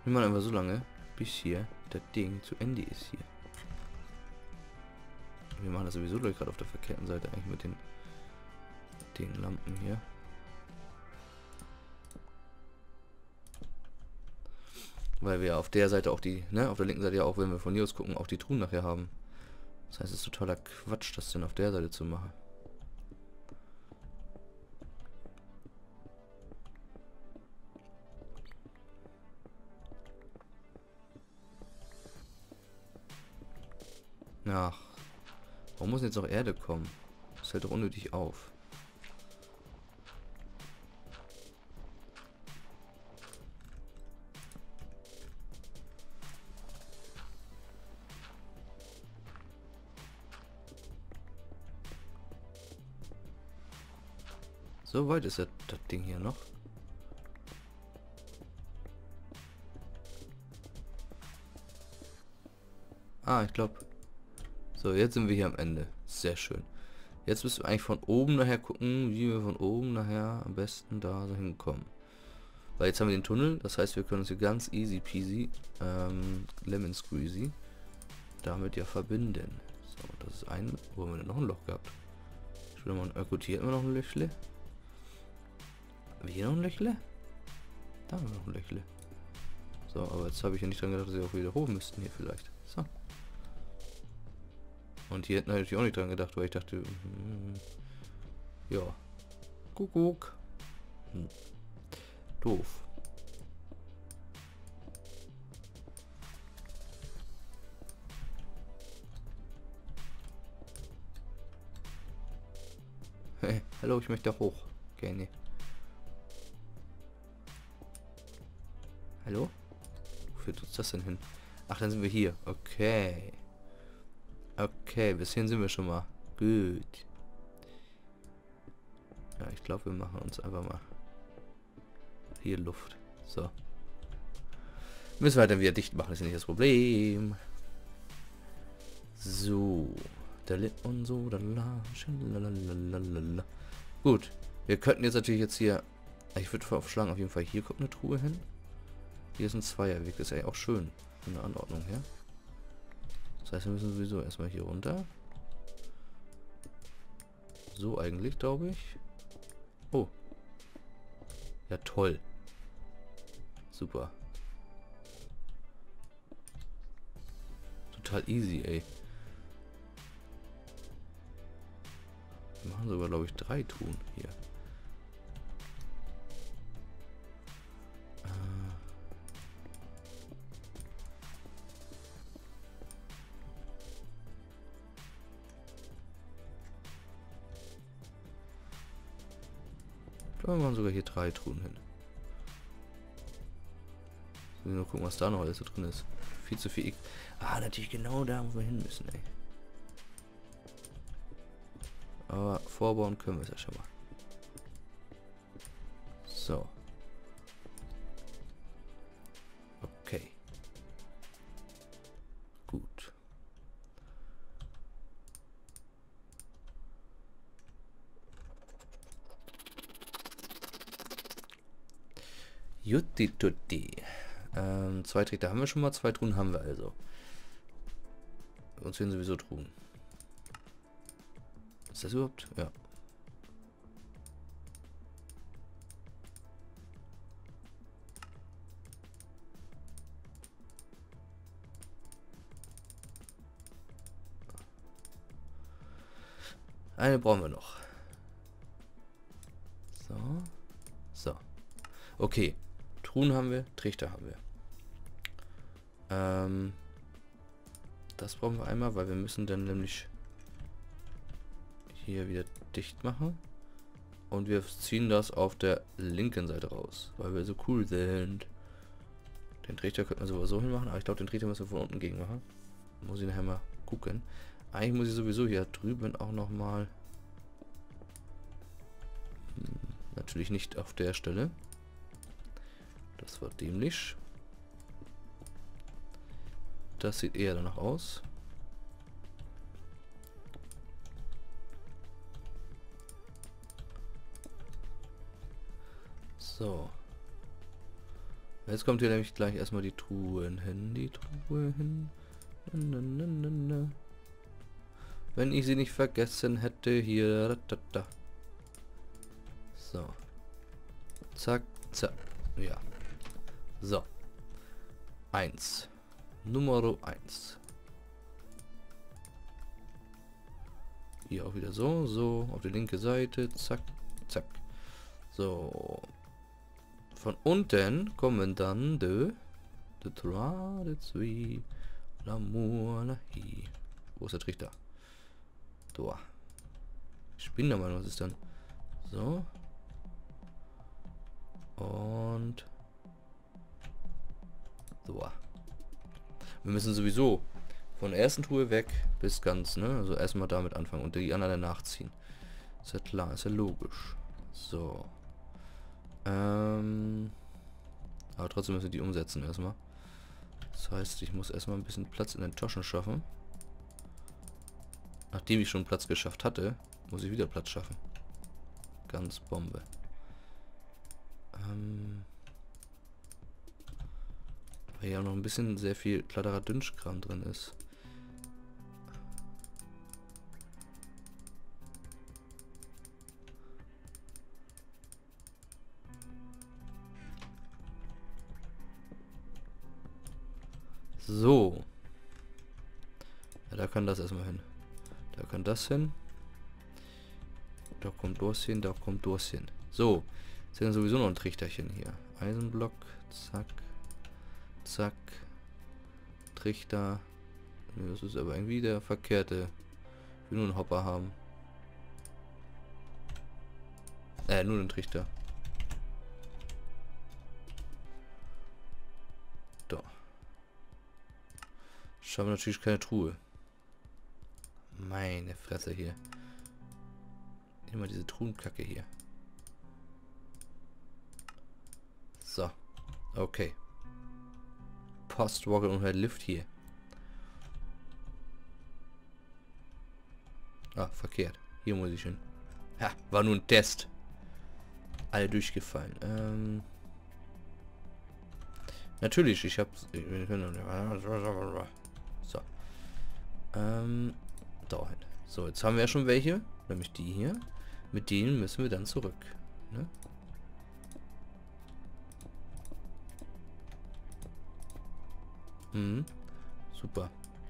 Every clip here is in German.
Wir machen einfach so lange, bis hier das Ding zu Ende ist hier. Wir machen das sowieso gerade auf der verkehrten Seite eigentlich mit den Lampen hier. Weil wir auf der Seite auch die, ne, auf der linken Seite ja auch, wenn wir von hier aus gucken, auch die Truhen nachher haben. Das heißt, es ist totaler Quatsch, das denn auf der Seite zu machen. Ach, warum muss jetzt noch Erde kommen? Das fällt doch unnötig auf. So weit ist das Ding hier noch. Ah, ich glaube. So, jetzt sind wir hier am Ende. Sehr schön. Jetzt müssen wir eigentlich von oben nachher gucken, wie wir von oben nachher am besten da so hinkommen. Weil jetzt haben wir den Tunnel, das heißt, wir können uns hier ganz easy peasy, lemon squeezy, damit ja verbinden. So, das ist ein, wo haben wir denn noch ein Loch gehabt? Ich will mal, gut, hier hätten wir noch ein Löchle. Haben wir hier noch ein Löchle? Da haben wir noch ein Löchle. So, aber jetzt habe ich ja nicht dran gedacht, dass wir auch wieder hoch müssten hier vielleicht. So. Und hier hätten wir natürlich auch nicht dran gedacht, weil ich dachte, ja, Kuckuck. Doof. Hey, hallo, ich möchte hoch. Gerne. Hallo? Wo führt uns das denn hin? Ach, dann sind wir hier. Okay. Okay, bis hierhin sind wir schon mal. Gut. Ja, ich glaube, wir machen uns einfach mal hier Luft. So. Müssen wir dann wieder dicht machen, ist ja nicht das Problem. So. Und so. Gut. Wir könnten jetzt natürlich jetzt hier. Ich würde vorschlagen, auf jeden Fall hier kommt eine Truhe hin. Hier ist ein Zweierweg, das ist ja auch schön. Von der Anordnung her. Das heißt, wir müssen sowieso erstmal hier runter. So eigentlich, glaube ich. Oh. Ja, toll. Super. Total easy, ey. Wir machen sogar, glaube ich, 3 Truhen hier. Wir machen sogar hier 3 Truhen hin. Wir nur gucken, was da noch alles so drin ist. Viel zu viel. Ah, natürlich genau da, wo wir hin müssen, ey. Aber vorbauen können wir es ja schon mal. So. Okay. Gut. Jutti tutti. 2 Trichter haben wir schon mal, 2 Truhen haben wir also. Uns fehlen sowieso Truhen. Ist das überhaupt? Ja. Eine brauchen wir noch. So. So. Okay. Truhen haben wir, Trichter haben wir. Das brauchen wir einmal, weil wir müssen dann nämlich hier wieder dicht machen. Und wir ziehen das auf der linken Seite raus, weil wir so cool sind. Den Trichter könnten wir sowieso hinmachen, aber ich glaube, den Trichter müssen wir von unten gegen machen. Muss ich nachher mal gucken. Eigentlich muss ich sowieso hier drüben auch noch mal. Natürlich nicht auf der Stelle. Das war dämlich. Das sieht eher danach aus. So. Jetzt kommt hier nämlich gleich erstmal die Truhen hin. Die Truhe hin. Na, na, na, na. Wenn ich sie nicht vergessen hätte, hier. Da. So. Zack, zack. Ja. So. 1. Nummer 1. Hier auch wieder so. So. Auf die linke Seite. Zack, zack. So. Von unten kommen dann de 3, de 2, l'amour, la hi. Wo ist der Trichter? Da. Ich bin der Meinung, was ist dann? So. Und so. Wir müssen sowieso von der ersten Truhe weg bis ganz, ne? Also erstmal damit anfangen und die anderen nachziehen. Ist ja klar, ist ja logisch. So. Aber trotzdem müssen wir die umsetzen erstmal. Das heißt, ich muss erstmal ein bisschen Platz in den Taschen schaffen. Nachdem ich schon Platz geschafft hatte, muss ich wieder Platz schaffen. Ganz Bombe. Weil ja noch ein bisschen sehr viel Kladderadatsch-Kram drin ist. So. Ja, da kann das erstmal hin. Da kann das hin. Da kommt das hin, da kommt das hin. So. Jetzt sind sowieso noch ein Trichterchen hier. Eisenblock. Zack. Zack. Trichter. Das ist aber irgendwie der verkehrte. Ich will nur einen Hopper haben. Nur einen Trichter. Da. Schaffen natürlich keine Truhe. Meine Fresse hier. Immer diese Truhenkacke hier. So. Okay. Postwalker und halt Lift hier. Ah, verkehrt. Hier muss ich hin. Ha, war nur ein Test. Alle durchgefallen. Natürlich, ich hab's. So. Dahin. So, jetzt haben wir ja schon welche. Nämlich die hier. Mit denen müssen wir dann zurück. Ne? Super.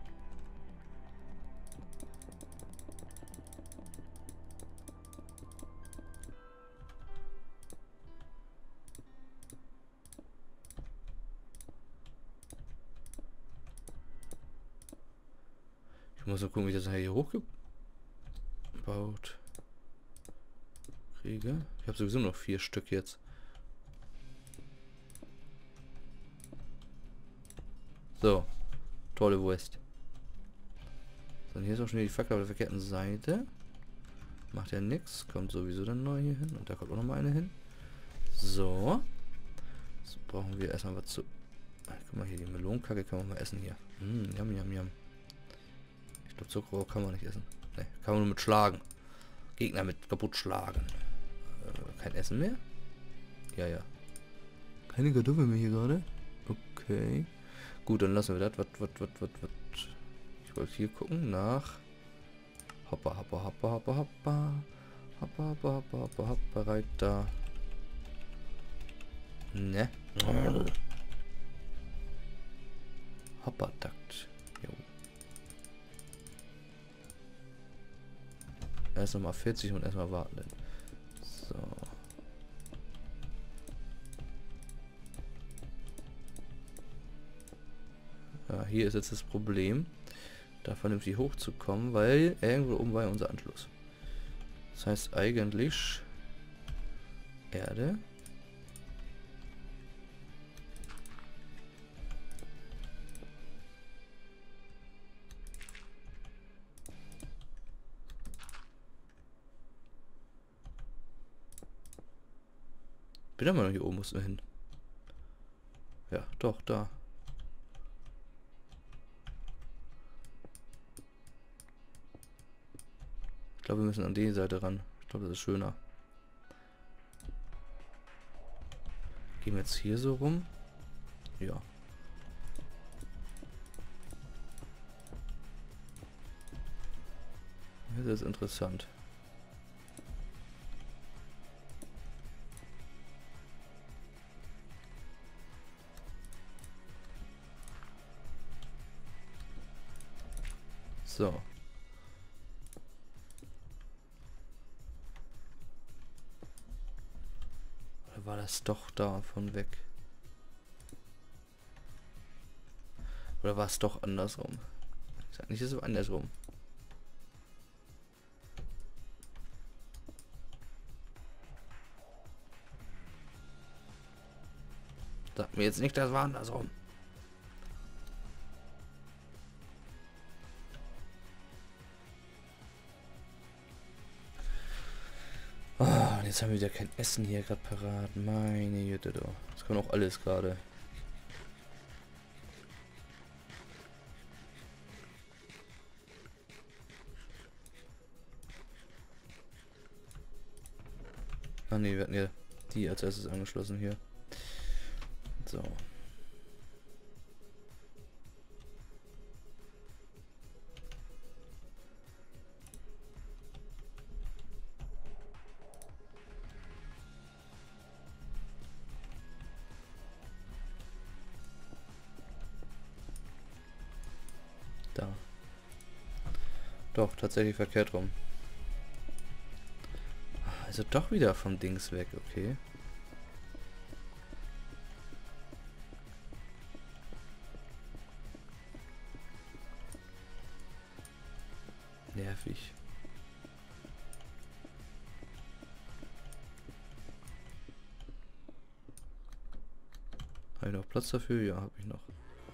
Ich muss nur gucken, wie ich das hier hochgebaut kriege. Ich habe sowieso noch 4 Stück jetzt. So. Tolle Wurst. So, und hier ist auch schon wieder die Fackel auf der verkehrten Seite. Macht ja nichts. Kommt sowieso dann neu hier hin. Und da kommt auch noch mal eine hin. So. Jetzt brauchen wir erstmal was zu... Ach, guck mal hier, die Melonenkacke kann man mal essen hier. Yum, yum, yum. Ich glaube, Zuckerrohr kann man nicht essen. Ne, kann man nur mit schlagen. Gegner mit kaputt schlagen. Kein Essen mehr? Ja, ja. Keine Kartoffeln mehr hier gerade? Okay. Gut, dann lassen wir das. Was. Ich wollte hier gucken nach... Hoppa, hoppa, hoppa, hoppa, hoppa. Hoppa, hoppa, hoppa, hoppa, hoppa, Reiter. Ne. Hopper-Takt. Jo. Erst nochmal 40 und erstmal warten. So. Ja, hier ist jetzt das Problem, da vernünftig hochzukommen, weil irgendwo oben war ja unser Anschluss. Das heißt eigentlich Erde. Wieder mal hier oben mussten wir hin. Ja, doch, da. Ich glaube, wir müssen an die Seite ran. Ich glaube, das ist schöner. Gehen wir jetzt hier so rum. Ja. Das ist interessant. So. Oder war das doch davon weg? Oder war es doch andersrum? Ich sag nicht, es ist andersrum. Sag mir jetzt nicht, das war andersrum. Oh, und jetzt haben wir wieder kein Essen hier gerade parat. Meine Güte, du. Das kann auch alles gerade. Ah ne, wir hatten ja die als erstes angeschlossen hier. So. Da. Doch, tatsächlich verkehrt rum. Also doch wieder vom Dings weg, okay. Nervig. Habe ich noch Platz dafür? Ja, habe ich noch.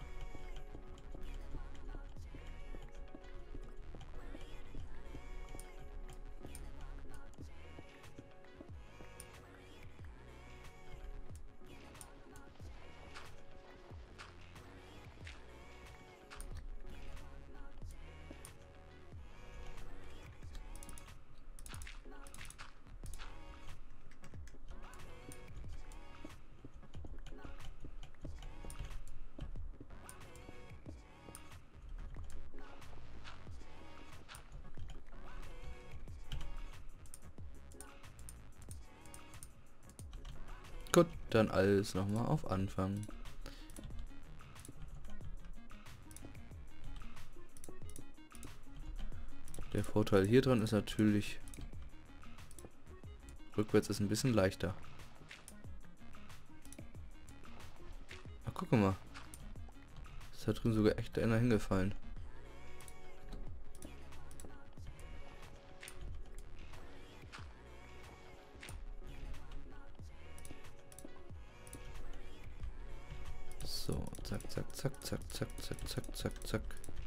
Gut, dann alles nochmal auf Anfang. Der Vorteil hier dran ist natürlich, rückwärts ist ein bisschen leichter. Ach, guck mal. Ist da drüben sogar echt einer hingefallen. So, zack, zack, zack, zack, zack, zack, zack, zack, zack.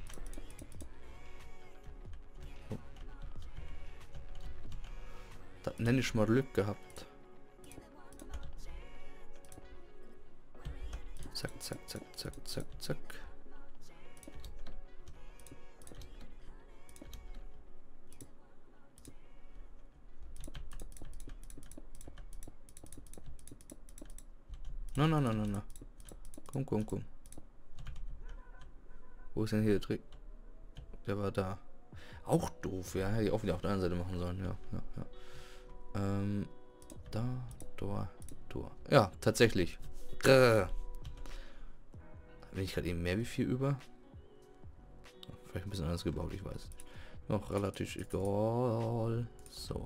Oh. Das nenne ich mal Glück gehabt. Zack, zack, zack, zack, zack, zack. Na, na, na, na, na. Komm, komm, komm. Wo ist denn hier der Trick? Der war da. Auch doof, ja. Hätte ich auch wieder auf der anderen Seite machen sollen. Ja, ja, ja. Da, Tor, Tor. Ja, tatsächlich. Bin ich gerade eben mehr wie 4 über? Vielleicht ein bisschen anders gebaut, ich weiß nicht. Noch relativ egal. So.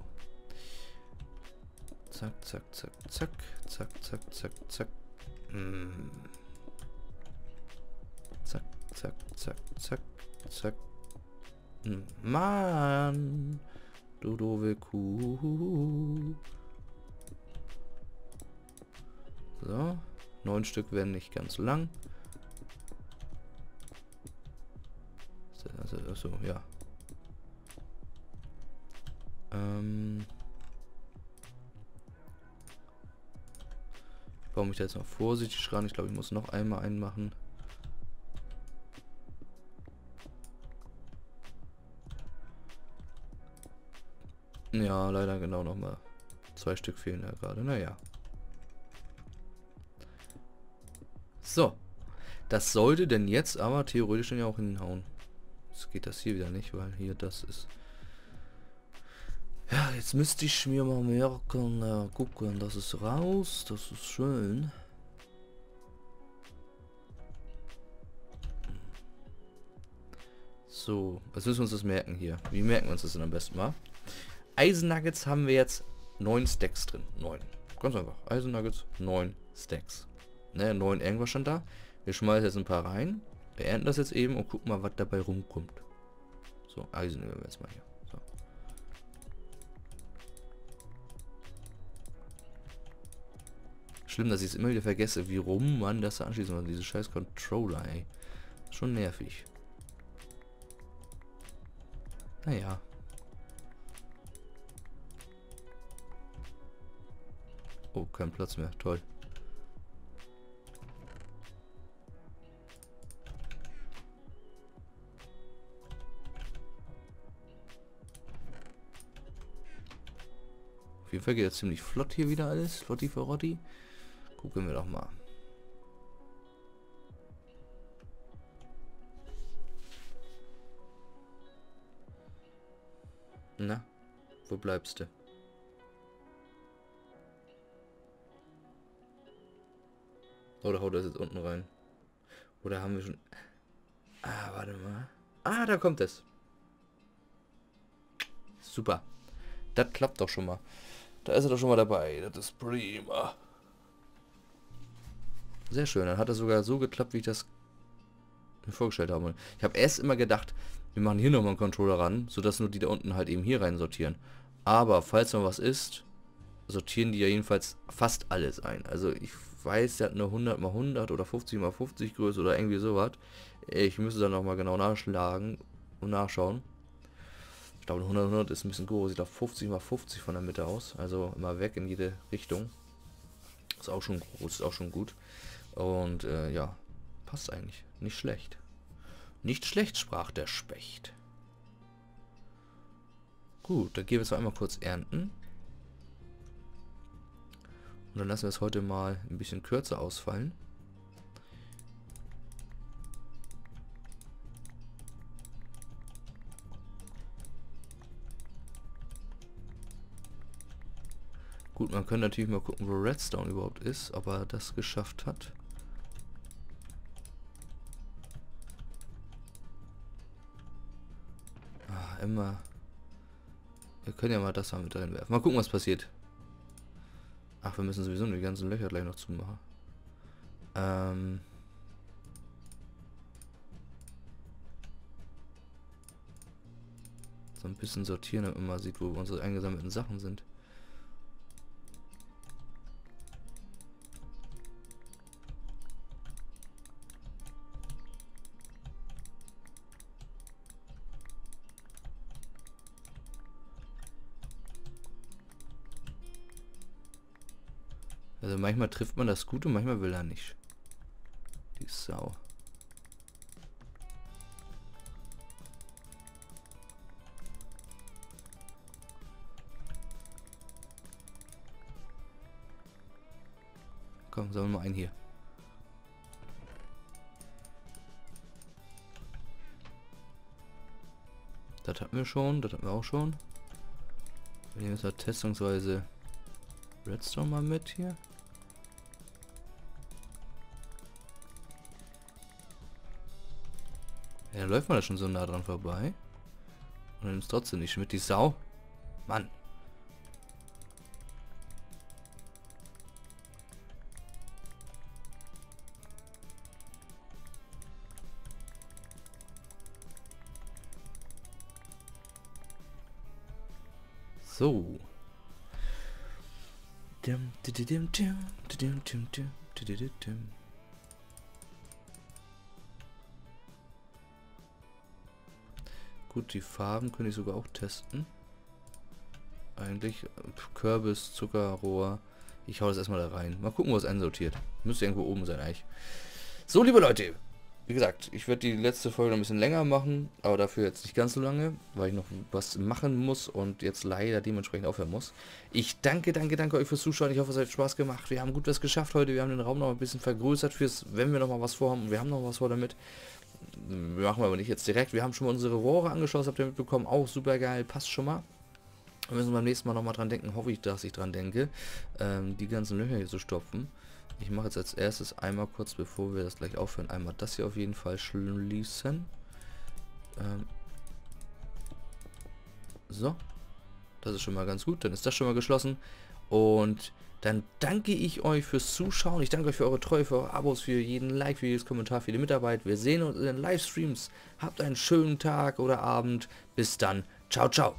Zack, zack, zack, zack, zack, zack, zack, zack. Zack, zack, zack, zack, zack. Mann, du doofe Kuh. So, 9 Stück werden nicht ganz lang. Also, ja. Ich baue mich da jetzt noch vorsichtig ran. Ich glaube, ich muss noch einmal einen machen. Ja, leider genau nochmal. 2 Stück fehlen da gerade. Naja. So, Das sollte denn jetzt aber theoretisch dann ja auch hinhauen. Jetzt geht das hier wieder nicht, weil hier das ist. Ja, jetzt müsste ich mir mal merken, gucken, das ist raus, das ist schön. So, was müssen wir uns das merken hier? Wie merken wir uns das denn am besten mal? Eisennuggets haben wir jetzt 9 Stacks drin. 9. Ganz einfach. Eisennuggets, 9 Stacks. Ne, 9 irgendwas stand da. Wir schmeißen jetzt ein paar rein. Beenden das jetzt eben und gucken mal, was dabei rumkommt. So, Eisen nehmen wir jetzt mal hier. So. Schlimm, dass ich es immer wieder vergesse, wie rum man das da anschließen muss. Diese scheiß Controller, ey. Schon nervig. Naja. Oh, kein Platz mehr. Toll. Auf jeden Fall geht das ziemlich flott hier wieder alles. Flotti Farotti. Gucken wir doch mal. Na, wo bleibst du? Oder haut das jetzt unten rein? Oder haben wir schon... Ah, warte mal. Ah, da kommt es. Super. Das klappt doch schon mal. Da ist er doch schon mal dabei. Das ist prima. Sehr schön. Dann hat er sogar so geklappt, wie ich das mir vorgestellt habe. Ich habe erst immer gedacht, wir machen hier nochmal einen Controller ran, sodass nur die da unten halt eben hier rein sortieren. Aber falls noch was ist, sortieren die ja jedenfalls fast alles ein. Also ich weiß, der hat eine 100 x 100 oder 50 x 50 Größe oder irgendwie sowas. Ich müsste dann nochmal genau nachschlagen und nachschauen. Ich glaube 100 x 100 ist ein bisschen groß. Ich glaube 50 x 50 von der Mitte aus. Also immer weg in jede Richtung. Ist auch schon groß, ist auch schon gut. Und ja, passt eigentlich. Nicht schlecht. Nicht schlecht, sprach der Specht. Gut, dann gehen wir es einmal kurz ernten. Und dann lassen wir es heute mal ein bisschen kürzer ausfallen. Gut, man kann natürlich mal gucken, wo Redstone überhaupt ist, ob er das geschafft hat. Ah, immer. Wir können ja mal das mit reinwerfen. Mal gucken, was passiert. Ach, wir müssen sowieso die ganzen Löcher gleich noch zumachen. So ein bisschen sortieren, damit man mal sieht, wo unsere eingesammelten Sachen sind. Also manchmal trifft man das gut und manchmal will er nicht. Die Sau. Komm, sammeln wir mal einen hier. Das hatten wir schon, das hatten wir auch schon. Wir nehmen jetzt halt testungsweise Redstone mal mit hier. Ja, läuft man da schon so nah dran vorbei. Und dann ist trotzdem nicht mit die Sau. Mann. So. Gut, die Farben könnte ich sogar auch testen. Eigentlich Kürbis, Zuckerrohr. Ich hau das erstmal da rein. Mal gucken, wo es einsortiert. Müsste irgendwo oben sein eigentlich. So, liebe Leute. wie gesagt, ich werde die letzte Folge noch ein bisschen länger machen, aber dafür jetzt nicht ganz so lange, weil ich noch was machen muss und jetzt leider dementsprechend aufhören muss. Ich danke euch fürs Zuschauen. Ich hoffe, es hat Spaß gemacht. Wir haben gut was geschafft heute. Wir haben den Raum noch ein bisschen vergrößert fürs, wenn wir noch mal was vorhaben. Und wir haben noch was vor damit. Machen wir aber nicht jetzt direkt. Wir haben schon mal unsere Rohre angeschlossen, habt ihr mitbekommen. Auch super geil, passt schon mal. Wir müssen beim nächsten Mal noch mal dran denken, hoffe ich, dass ich dran denke, die ganzen Löcher hier zu stopfen. Ich mache jetzt als erstes einmal kurz, bevor wir das gleich aufhören, einmal das hier auf jeden Fall schließen. So, das ist schon mal ganz gut, dann ist das schon mal geschlossen. Und dann danke ich euch fürs Zuschauen. Ich danke euch für eure Treue, für eure Abos, für jeden Like, für jedes Kommentar, für die Mitarbeit. Wir sehen uns in den Livestreams. Habt einen schönen Tag oder Abend. Bis dann. Ciao, ciao.